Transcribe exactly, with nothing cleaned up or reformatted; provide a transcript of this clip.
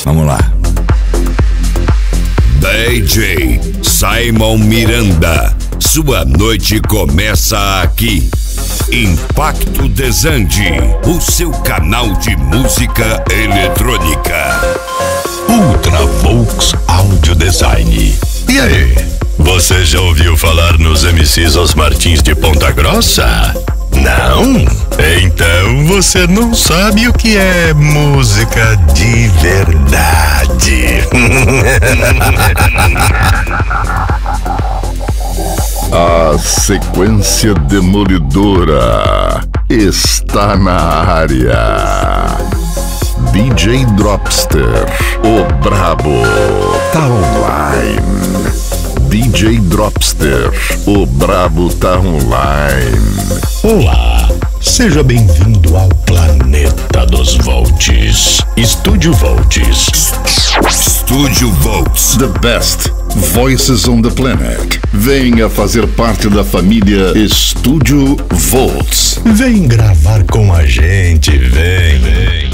Vamos lá. D J Simon Miranda, sua noite começa aqui. Impacto Desande, o seu canal de música eletrônica. Ultravox Audio Design. E aí, você já ouviu falar nos M Cs Os Martins de Ponta Grossa? Não? Então você não sabe o que é música de verdade. A sequência demolidora está na área. D J Dropster, o brabo, tá online. D J Dropster, o brabo tá online. Olá, seja bem-vindo ao planeta dos Volts. Estúdio Volts. Estúdio Volts. The best voices on the planet. Venha fazer parte da família Estúdio Volts. Vem gravar com a gente, vem. vem.